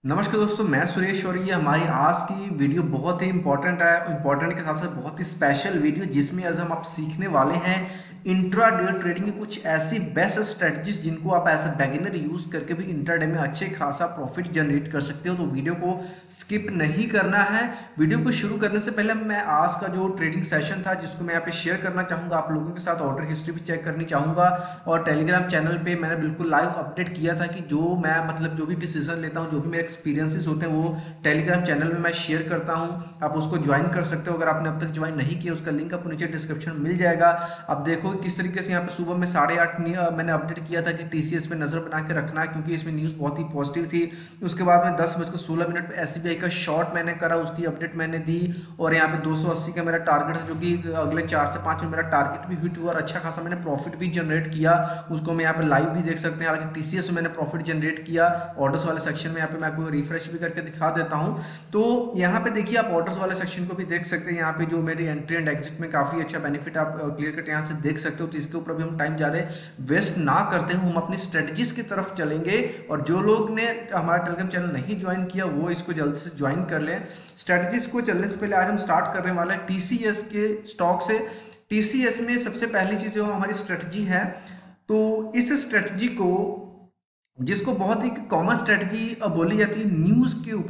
नमस्कार दोस्तों, मैं सुरेश और ये हमारी आज की वीडियो बहुत ही इंपॉर्टेंट है। इंपॉर्टेंट के साथ साथ बहुत ही स्पेशल वीडियो जिसमें आज हम आप सीखने वाले हैं इंट्राडे ट्रेडिंग की कुछ ऐसी बेस्ट स्ट्रेटजीज जिनको आप एज अ बिगिनर यूज करके भी इंट्राडे में अच्छे खासा प्रॉफिट जनरेट कर सकते हो। तो वीडियो को स्किप नहीं करना है। वीडियो को शुरू करने से पहले मैं आज का जो ट्रेडिंग सेशन था जिसको मैं यहाँ पे शेयर करना चाहूँगा, आप लोगों के साथ ऑर्डर हिस्ट्री भी चेक करनी चाहूँगा। और टेलीग्राम चैनल पे मैंने बिल्कुल लाइव अपडेट किया था कि जो मैं मतलब जो भी डिसीजन लेता हूँ, जो भी मेरे एक्सपीरियंसेस होते हैं वो टेलीग्राम चैनल में मैं शेयर करता हूँ। आप उसको ज्वाइन कर सकते हो अगर आपने अब तक ज्वाइन नहीं किया। उसका लिंक आपको नीचे डिस्क्रिप्शन में मिल जाएगा। अब देखो किस तरीके से यहाँ पे सुबह में 8:30 मैंने अपडेट किया था कि टीसीएस पे नजर बना के रखना है क्योंकि इसमें न्यूज़ बहुत ही पॉजिटिव थी। उसके बाद में 10:16 पे एसबीआई का शॉर्ट मैंने करा, उसकी अपडेट मैंने दी। और यहाँ पे 280 का मेरा टारगेट है जो कि अगले 4 से 5 में मेरा टारगेट भी हिट हुआ और अच्छा खासा मैंने प्रॉफिट भी जनरेट किया। उसको मैं यहाँ पे लाइव भी देख सकते हैं। हालांकि टीसीएस में मैंने प्रॉफिट जनरेट किया। ऑर्डर्स वाले सेक्शन में यहाँ पे मैं आपको रिफ्रेश भी करके दिखा देता हूँ। तो यहाँ पे देखिए आप ऑर्डर्स वाले सेक्शन को भी देख सकते हैं। यहाँ पे जो मेरी एंट्री एंड एग्जिट में काफी अच्छा बेनिफिट आप क्लियर कट यहाँ से देख सकते हो। तो इसके ऊपर भी हम टाइम ज्यादा वेस्ट ना करते हुए हम अपनी स्ट्रेटजीज की तरफ चलेंगे। और जो लोग ने हमारा टेलीग्राम चैनल नहीं ज्वाइन किया वो इसको जल्दी से ज्वाइन कर लें। स्ट्रेटजीज को चलने से पहले आज हम स्टार्ट करने वाले हैं टीसीएस के स्टॉक से। टीसीएस में सबसे पहली चीज जो हमारी स्ट्रेटजी है, तो इस स्ट्रेटजी को जिसको बहुत ही कॉमन स्ट्रेटजी बोली जाती है न्यूज के ऊपर,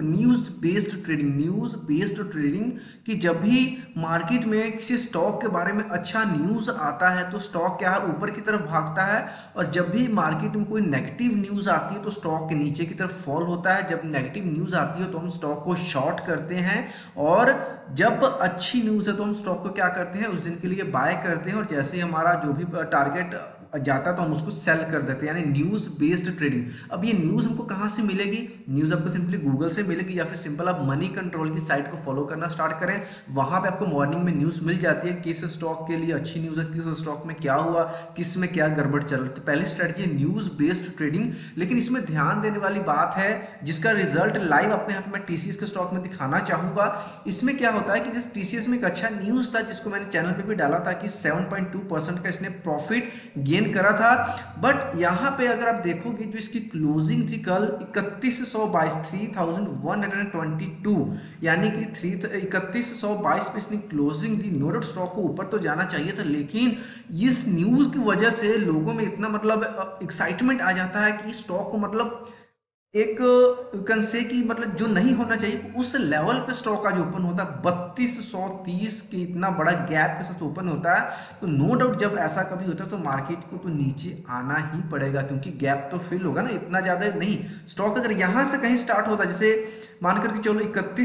न्यूज बेस्ड ट्रेडिंग कि जब भी मार्केट में किसी स्टॉक के बारे में अच्छा न्यूज आता है तो स्टॉक क्या है ऊपर की तरफ भागता है। और जब भी मार्केट में कोई नेगेटिव न्यूज आती है तो स्टॉक के नीचे की तरफ फॉल होता है। जब नेगेटिव न्यूज आती है तो हम स्टॉक को शॉर्ट करते हैं और जब अच्छी न्यूज है तो हम स्टॉक को क्या करते हैं, उस दिन के लिए बाय करते हैं। और जैसे ही हमारा जो भी टारगेट जाता है तो हम उसको सेल कर देते हैं, यानी न्यूज बेस्ड ट्रेडिंग। अब ये न्यूज हमको कहां से मिलेगी? न्यूज आपको सिंपली गूगल से मिलेगी या फिर सिंपल आप मनी कंट्रोल की साइट को फॉलो करना स्टार्ट करें। वहां पे आपको मॉर्निंग में न्यूज मिल जाती है किस स्टॉक के लिए अच्छी न्यूज है, किस स्टॉक में क्या हुआ, किस में क्या गड़बड़ चल रही है। तो पहली स्ट्रेटजी है न्यूज बेस्ड ट्रेडिंग। लेकिन इसमें ध्यान देने वाली बात है जिसका रिजल्ट लाइव अपने यहाँ पे मैं टीसीएस के स्टॉक में दिखाना चाहूंगा। इसमें क्या होता है कि जिस टीसीएस में एक अच्छा न्यूज था जिसको मैंने चैनल पे भी डाला था कि 7.2% का इसने प्रॉफिट गेन करा था। बट यहां पे अगर आप देखोगे जो इसकी क्लोजिंग थी कल 3122, 3122, यानी कि 3122 पे इसने क्लोजिंग दी। नो डाउट स्टॉक को ऊपर तो जाना चाहिए था, लेकिन इस न्यूज की वजह से लोगों में इतना मतलब एक्साइटमेंट आ जाता है कि स्टॉक को मतलब एक यू कैन से कि मतलब जो नहीं होना चाहिए उस लेवल पे स्टॉक आज ओपन होता है 3230 के इतना बड़ा गैप के साथ ओपन होता है। तो नो डाउट जब ऐसा कभी होता है तो मार्केट को तो नीचे आना ही पड़ेगा क्योंकि गैप तो फिल होगा ना, इतना ज्यादा नहीं। स्टॉक अगर यहां से कहीं स्टार्ट होता, जैसे मान करके चलो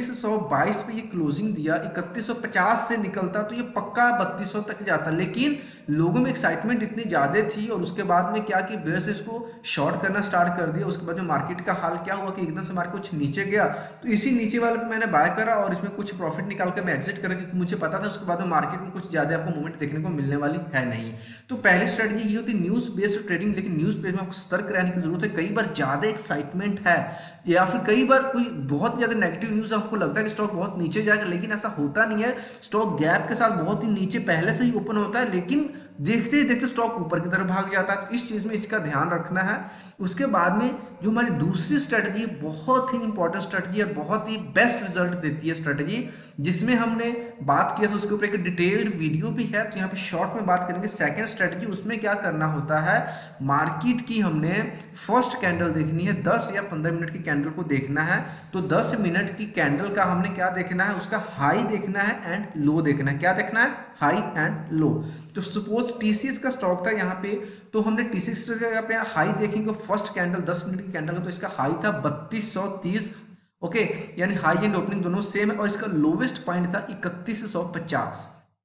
3122 पे ये क्लोजिंग दिया, 3150 से निकलता तो ये पक्का 3200 तक जाता। लेकिन लोगों में एक्साइटमेंट इतनी ज्यादा थी और उसके बाद में क्या कि बेयर्स इसको शॉर्ट करना स्टार्ट कर दिया। उसके बाद में मार्केट का हाल क्या हुआ कि एकदम से मार्केट कुछ नीचे गया, तो इसी नीचे वाले पे मैंने बाय करा और इसमें कुछ प्रॉफिट निकाल कर मैं एग्जिट करा क्योंकि मुझे पता था उसके बाद में मार्केट में कुछ ज्यादा आपको मूवमेंट देखने को मिलने वाली है नहीं। तो पहली स्ट्रेटजी ये होती है न्यूज बेस्ड ट्रेडिंग। लेकिन न्यूज बेस्ड में आपको सतर्क रहने की जरूरत है। कई बार ज्यादा एक्साइटमेंट है या फिर कई बार कोई बहुत ज्यादा नेगेटिव न्यूज आपको लगता है कि स्टॉक बहुत नीचे जाएगा, लेकिन ऐसा होता नहीं है। स्टॉक गैप के साथ बहुत ही नीचे पहले से ही ओपन होता है, लेकिन देखते ही देखते स्टॉक ऊपर की तरफ भाग जाता है। तो इस चीज में इसका ध्यान रखना है। उसके बाद में जो हमारी दूसरी स्ट्रेटजी बहुत ही इंपॉर्टेंट स्ट्रेटजी और बहुत ही बेस्ट रिजल्ट देती है स्ट्रेटजी, जिसमें हमने बात किया था उसके ऊपर एक डिटेल्ड वीडियो भी है, तो यहाँ पे शॉर्ट में बात करेंगे। सेकंड स्ट्रेटजी, उसमें क्या करना होता है, मार्केट की हमने फर्स्ट कैंडल देखनी है, 10 या 15 मिनट की कैंडल को देखना है। तो 10 मिनट की कैंडल का हमने क्या देखना है, उसका हाई देखना है एंड लो देखना है। क्या देखना है? High and low. तो सपोज टीसीएस का स्टॉक था यहाँ पे, तो हमने टीसीएस का पे हाई देखेंगे, फर्स्ट कैंडल 10 मिनट की कैंडल है तो इसका हाई था 3230। ओके, यानी हाई एंड ओपनिंग दोनों सेम है। और इसका लोवेस्ट पॉइंट था 3150।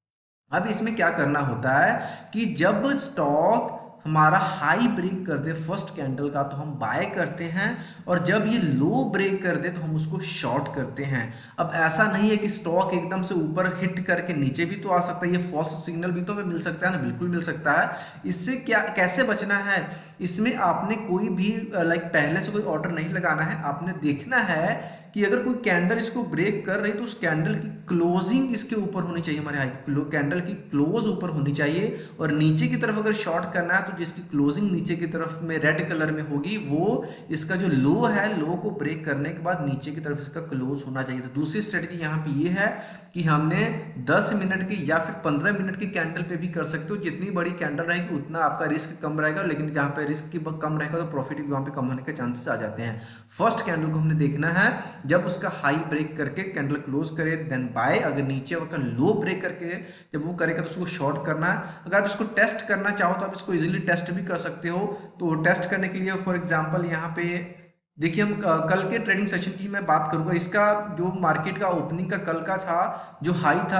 अब इसमें क्या करना होता है कि जब स्टॉक हमारा हाई ब्रेक कर दे फर्स्ट कैंडल का तो हम बाय करते हैं, और जब ये लो ब्रेक कर दे तो हम उसको शॉर्ट करते हैं। अब ऐसा नहीं है कि स्टॉक एकदम से ऊपर हिट करके नीचे भी तो आ सकता है, ये फॉल्स सिग्नल भी तो हमें मिल सकता है ना, बिल्कुल मिल सकता है। इससे क्या कैसे बचना है, इसमें आपने कोई भी लाइक पहले से कोई ऑर्डर नहीं लगाना है। आपने देखना है कि अगर कोई कैंडल इसको ब्रेक कर रही तो उस कैंडल की क्लोजिंग इसके ऊपर होनी चाहिए, हमारे हाई कैंडल की क्लोज ऊपर होनी चाहिए। और नीचे की तरफ अगर शॉर्ट करना है तो जिसकी क्लोजिंग नीचे की तरफ में रेड कलर में होगी वो इसका जो लो है, लो को ब्रेक करने के बाद नीचे की तरफ इसका क्लोज होना चाहिए। तो दूसरी स्ट्रेटजी यहाँ पे ये है कि हमने 10 मिनट की या फिर 15 मिनट की कैंडल पे भी कर सकते हो। जितनी बड़ी कैंडल रहेगी उतना आपका रिस्क कम रहेगा, लेकिन जहाँ पे रिस्क की कम रहेगा तो प्रॉफिट भी वहाँ पे कम होने के चांसेस आ जाते हैं। फर्स्ट कैंडल को हमने देखना है जब उसका हाई ब्रेक करके कैंडल क्लोज करे देन बाय। अगर नीचे का लो ब्रेक करके जब वो करेगा तो उसको शॉर्ट करना है। अगर आप इसको टेस्ट करना चाहो तो आप इसको इजीली टेस्ट भी कर सकते हो। तो टेस्ट करने के लिए फॉर एग्जांपल यहाँ पे देखिए, हम कल के ट्रेडिंग सेशन की मैं बात करूंगा। इसका जो मार्केट का ओपनिंग का कल का था, जो हाई था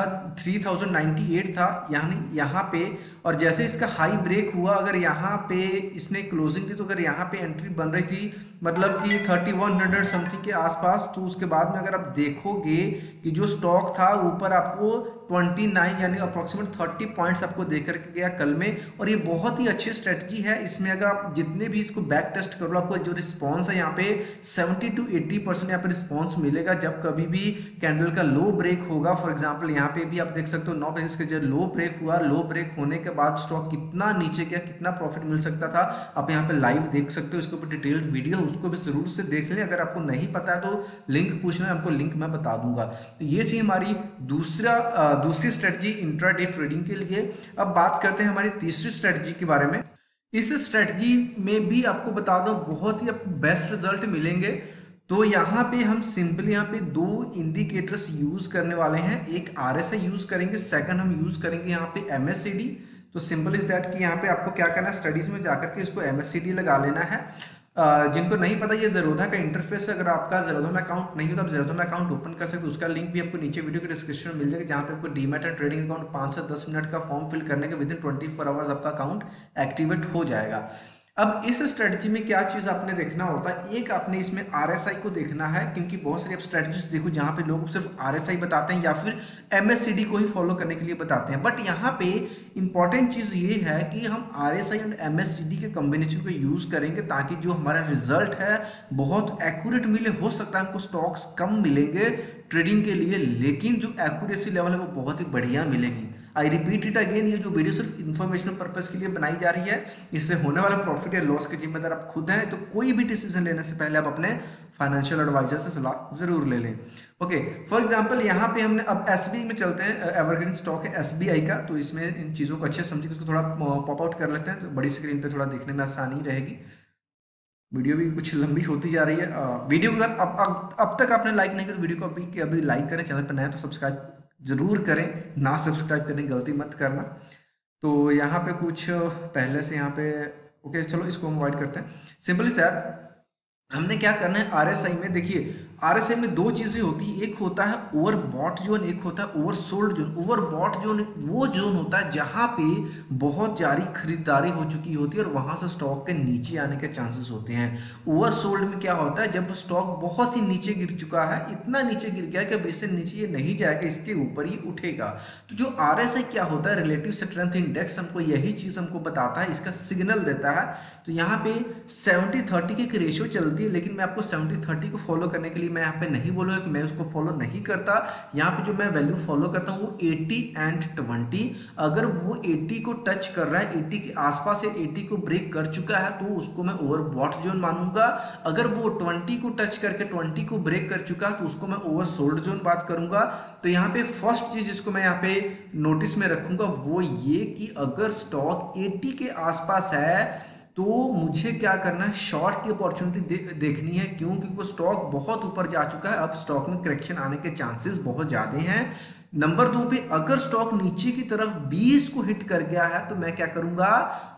3098 था यानी यहाँ पे, और जैसे इसका हाई ब्रेक हुआ अगर यहाँ पे इसने क्लोजिंग दी तो अगर यहाँ पे एंट्री बन रही थी मतलब कि 3100 समथिंग के आसपास, तो उसके बाद में अगर आप देखोगे कि जो स्टॉक था ऊपर आपको 29 यानी अप्रोक्सीमेट 30 पॉइंट्स आपको देकर के गया कल में। और ये बहुत ही अच्छी स्ट्रेटजी है। इसमें अगर आप जितने भी इसको बैक टेस्ट करो आपको जो रिस्पॉन्स है यहाँ पे 70 to 80% यहाँ पे रिस्पॉन्स मिलेगा जब कभी भी कैंडल का लो ब्रेक होगा। फॉर एग्जांपल यहाँ पे भी आप देख सकते हो 9 बजे के जो लो ब्रेक हुआ, लो ब्रेक होने के बाद स्टॉक कितना नीचे गया, कितना प्रॉफिट मिल सकता था, आप यहाँ पे लाइव देख सकते हो। इसके ऊपर डिटेल्ड वीडियो उसको भी जरूर से देख लें। अगर आपको नहीं पता है तो लिंक पूछना, हमको लिंक मैं बता दूंगा। तो ये थी हमारी दूसरी स्ट्रेटजी इंट्राडे ट्रेडिंग के लिए। अब बात करते हैं हमारी तीसरी स्ट्रेटजी के बारे में। इस स्ट्रेटजी में भी आपको बता दो बहुत ही आपको बेस्ट रिजल्ट मिलेंगे। तो यहाँ पे हम सिंपली यहाँ पे दो इंडिकेटर्स यूज करने वाले हैं। एक RSI यूज करेंगे, सेकंड हम यूज करेंगे यहाँ पे MACD। तो सिंपल इज दैट कि यहाँ पे आपको क्या करना है, स्टडीज में जाकर के इसको MACD लगा लेना है। जिनको नहीं पता ये ज़ेरोधा का इंटरफेस है, अगर आपका ज़ेरोधा में अकाउंट नहीं हो तो आप ज़ेरोधा में अकाउंट ओपन कर सकते हो। उसका लिंक भी आपको नीचे वीडियो के डिस्क्रिप्शन में मिल जाएगा, जहाँ पे आपको डीमैट एंड ट्रेडिंग अकाउंट 5 से 10 मिनट का फॉर्म फिल करने के विदिन 24 आवर्स आपका अकाउंट एक्टिवेट हो जाएगा। अब इस स्ट्रेटजी में क्या चीज़ आपने देखना होता है, एक आपने इसमें RSI को देखना है, क्योंकि बहुत सारी आप स्ट्रेटजीज देखो जहाँ पे लोग सिर्फ RSI बताते हैं या फिर MACD को ही फॉलो करने के लिए बताते हैं। बट यहाँ पे इंपॉर्टेंट चीज़ ये है कि हम RSI एंड MACD के कॉम्बिनेशन को यूज़ करेंगे ताकि जो हमारा रिजल्ट है बहुत एक्यूरेट मिले। हो सकता है हमको स्टॉक्स कम मिलेंगे ट्रेडिंग के लिए, लेकिन जो एक्यूरेसी लेवल है वो बहुत ही बढ़िया मिलेगी। आई रिपीट इट अगेन, ये जो वीडियो सिर्फ इन्फॉर्मेशनल पर्पज के लिए बनाई जा रही है। इससे होने वाला प्रॉफिट या लॉस के जिम्मेदार आप खुद हैं। तो कोई भी डिसीजन लेने से पहले आप अपने फाइनेंशियल एडवाइजर से सलाह जरूर ले लें। ओके, फॉर एग्जांपल यहाँ पे हमने अब SBI में चलते हैं। एवरग्रीन स्टॉक है SBI का, तो इसमें इन चीज़ों को अच्छे समझिए, उसको थोड़ा पॉप आउट कर लेते हैं तो बड़ी स्क्रीन पर थोड़ा देखने में आसानी रहेगी। वीडियो भी कुछ लंबी होती जा रही है। वीडियो को अगर अब तक आपने लाइक नहीं किया तो वीडियो को अभी लाइक करें। चैनल पर नया तो सब्सक्राइब जरूर करें, ना सब्सक्राइब करने की गलती मत करना। तो यहाँ पे कुछ पहले से यहाँ पे ओके, चलो इसको हम अवॉइड करते हैं। सिंपली सर हमने क्या करना है, RSI में देखिए, RSI में दो चीजें होती है, एक होता है ओवरबॉट जोन, एक होता है ओवरसोल्ड जोन। ओवरबॉट जोन वो जोन होता है जहां पे बहुत जारी खरीदारी हो चुकी होती है और वहां से स्टॉक के नीचे आने के चांसेस होते हैं। ओवरसोल्ड में क्या होता है, जब स्टॉक बहुत ही नीचे गिर चुका है, इतना नीचे गिर गया कि अब इससे नीचे ये नहीं जाएगा, इसके ऊपर ही उठेगा। तो जो RSI क्या होता है, रिलेटिव स्ट्रेंथ इंडेक्स, हमको यही चीज हमको बताता है, इसका सिग्नल देता है। तो यहाँ पे 70-30 की एक रेशियो चलती है, लेकिन मैं आपको 70-30 को फॉलो करने के लिए मैं यहाँ पे नहीं बोलूँगा कि मैं उसको फॉलो नहीं करता। यहाँ पे जो मैं वैल्यू फॉलो करता हूँ वो 80 एंड 20। अगर वो 80 को टच कर रहा है, 80 के आसपास या 80 को ब्रेक कर चुका है तो उसको मैं ओवरबॉट जोन मानूंगा। अगर वो 20 को टच करके 20 को ब्रेक कर चुका है तो उसको मैं ओवरसोल्ड जोन बात करूंगा। तो यहाँ पे फर्स्ट चीज जिसको मैं यहाँ पे नोटिस में रखूंगा वो ये कि अगर स्टॉक 80 के आसपास है तो मुझे क्या करना है, शॉर्ट की अपॉर्चुनिटी देखनी है। क्यों? क्योंकि वो स्टॉक बहुत ऊपर जा चुका है, अब स्टॉक में करेक्शन आने के चांसेस बहुत ज़्यादा हैं। नंबर 2 पे अगर स्टॉक नीचे की तरफ 20 को हिट कर गया है तो मैं क्या करूंगा,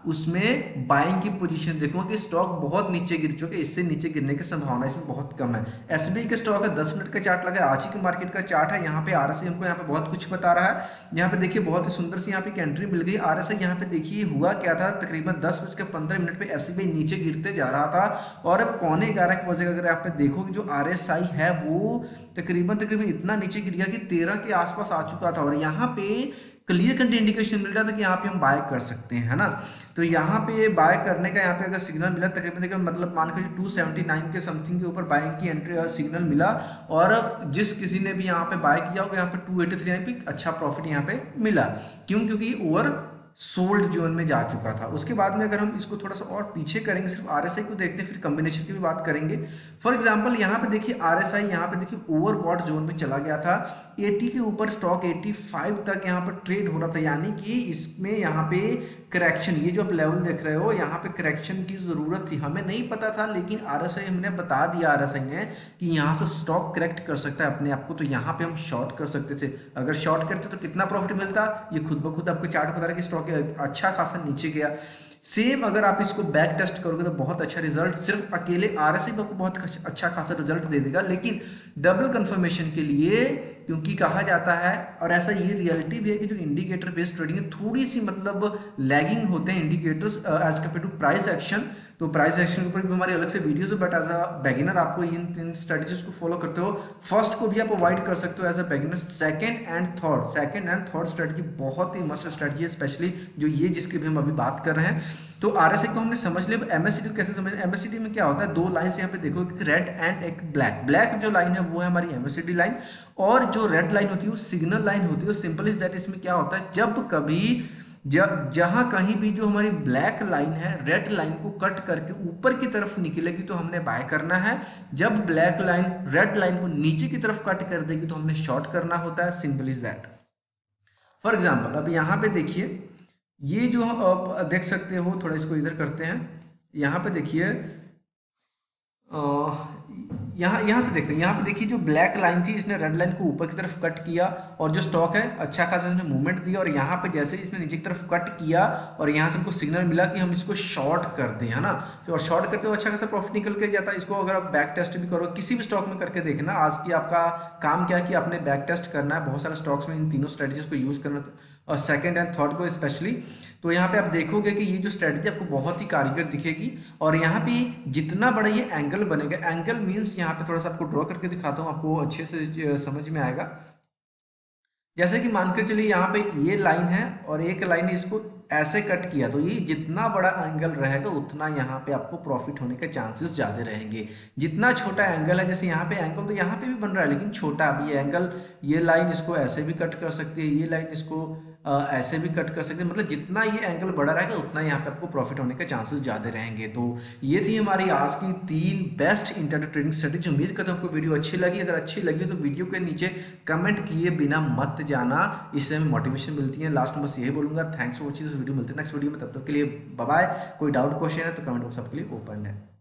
उसमें बाइंग की पोजीशन देखूंगा कि स्टॉक बहुत नीचे गिर चुके, इससे नीचे गिरने की संभावना इसमें बहुत कम है। SBI के स्टॉक है, 10 मिनट का चार्ट लगा है, आज ही के मार्केट का चार्ट है। यहाँ पे RSI हमको यहाँ पे बहुत कुछ बता रहा है। यहाँ पे देखिए बहुत ही सुंदर सी यहाँ पे एंट्री मिल गई। RSI यहाँ पे देखिए हुआ क्या था, तकरीबन 10:15 पे SBI नीचे गिरते जा रहा था और 11:15 बजे अगर यहाँ पे देखोगे जो RSI है वो तकरीबन इतना नीचे गिर गया कि 13 के आसपास आ चुका था। और यहाँ पे क्लियर कट इंडिकेशन मिल रहा था कि यहाँ पे हम बाय कर सकते हैं, है ना। तो यहाँ पे बाय करने का यहाँ पे अगर सिग्नल मिला तकरीबन तकरीबन मतलब मान के 279 के समथिंग के ऊपर बाइंग की एंट्री सिग्नल मिला, और जिस किसी ने भी यहाँ पे बाय किया होगा यहाँ पे 283 पे अच्छा प्रॉफिट यहाँ पे मिला। क्यों? क्योंकि ओवर सोल्ड जोन में जा चुका था। उसके बाद में अगर हम इसको थोड़ा सा और पीछे करेंगे, सिर्फ आरएसआई को देखते हैं, फिर कॉम्बिनेशन की भी बात करेंगे। फॉर एग्जांपल यहाँ पे देखिए आरएसआई यहाँ पे देखिए ओवरबॉट जोन में चला गया था, 80 के ऊपर स्टॉक 85 तक यहाँ पर ट्रेड हो रहा था, यानी कि इसमें यहाँ पे करेक्शन, ये जो आप लेवल देख रहे हो यहाँ पे करेक्शन की जरूरत थी। हमें नहीं पता था, लेकिन आरएसआई हमने बता दिया, आरएसआई ने, कि यहाँ से स्टॉक करेक्ट कर सकता है अपने आप को, तो यहाँ पे हम शॉर्ट कर सकते थे। अगर शॉर्ट करते तो कितना प्रॉफिट मिलता, ये खुद ब खुद आपको चार्ट बता रहा है कि स्टॉक अच्छा खासा नीचे गया। सेम अगर आप इसको बैक टेस्ट करोगे तो बहुत अच्छा रिजल्ट, सिर्फ अकेले आरएसआई आपको बहुत अच्छा खासा रिजल्ट दे देगा, लेकिन डबल कंफर्मेशन के लिए, क्योंकि कहा जाता है और ऐसा ये रियलिटी भी है कि जो इंडिकेटर बेस्ड ट्रेडिंग है थोड़ी सी मतलब लैगिंग होते हैं indicators as compare to price action. तो प्राइस एक्शन के ऊपर भी हमारी अलग से वीडियोस है, बट एज अ बिगिनर आपको इन स्ट्रेटजीज को फॉलो करते हो। फर्स्ट को भी आप अवॉइड कर सकते हो as a beginner, second and third strategy बहुत ही मस्त स्ट्रेटजी है, स्पेशली जो ये जिसकी भी हम अभी बात कर रहे हैं। तो आरएसआई को हमने समझ लिया। एमएससीडी कैसे समझ, एमएससीडी में क्या होता है, दो लाइन यहाँ पे देखो, एक रेड एंड एक ब्लैक। ब्लैक जो लाइन है वो है हमारी एमएससीडी लाइन, और जो रेड लाइन होती है वो सिग्नल लाइन होती है। सिंपल इज दैट, इसमें क्या होता है, जब कभी जहां कहीं भी जो हमारी ब्लैक लाइन है रेड लाइन को कट करके ऊपर की तरफ निकलेगी तो हमने बाय करना है, जब ब्लैक लाइन रेड लाइन को नीचे की तरफ कट कर देगी तो हमने शॉर्ट करना होता है। Simple is that. For example अब यहाँ पे देखिए, ये जो आप देख सकते हो, थोड़ा इसको इधर करते हैं, यहाँ पे देखिए, यहाँ से देखते हैं, यहाँ पे देखिए जो ब्लैक लाइन थी इसने रेड लाइन को ऊपर की तरफ कट किया, और जो स्टॉक है अच्छा खासा इसने मूवमेंट दिया, और यहाँ पे जैसे ही इसने नीचे की तरफ कट किया और यहाँ से हमको सिग्नल मिला कि हम इसको शॉर्ट कर दें, है ना। तो और शॉर्ट करते हुए अच्छा खासा प्रॉफिट निकल के जाता है। इसको अगर आप बैक टेस्ट भी करो किसी भी स्टॉक में करके देखना, आज की आपका काम क्या है कि आपने बैक टेस्ट करना है बहुत सारे स्टॉक्स में, इन तीनों स्ट्रेटजीज को यूज करना, और सेकंड एंड थर्ड को स्पेशली। तो यहाँ पे आप देखोगे कि ये जो स्ट्रेटजी आपको बहुत ही कारीगर दिखेगी, और यहाँ पे जितना बड़ा ये एंगल बनेगा, एंगल मींस यहाँ पे थोड़ा सा आपको ड्रॉ करके दिखाता हूँ, आपको अच्छे से समझ में आएगा। जैसे कि मान कर चलिए यहाँ पे ये लाइन है और एक लाइन इसको ऐसे कट किया, तो ये जितना बड़ा एंगल रहेगा उतना यहाँ पे आपको प्रॉफिट होने के चांसेस ज़्यादा रहेंगे। जितना छोटा एंगल है, जैसे यहाँ पे एंगल तो यहाँ पे भी बन रहा है लेकिन छोटा, अभी ये एंगल, ये लाइन इसको ऐसे भी कट कर सकती है, ये लाइन इसको ऐसे भी कट कर सकते हैं, मतलब जितना ये एंगल बड़ा रहेगा उतना यहाँ पे आपको प्रॉफिट होने के चांसेस ज़्यादा रहेंगे। तो ये थी हमारी आज की 3 बेस्ट इंट्राडे ट्रेडिंग स्ट्रेटजी। उम्मीद करता हूँ आपको वीडियो अच्छी लगी। अगर अच्छी लगी तो वीडियो के नीचे कमेंट किए बिना मत जाना, इससे हमें मोटिवेशन मिलती है। लास्ट में बस यही बोलूँगा, thanks for watching this video. मिलते हैं नेक्स्ट वीडियो में, तब तक के लिए बाय बाय। कोई डाउट क्वेश्चन है तो कमेंट बॉक्स आपके लिए ओपन है।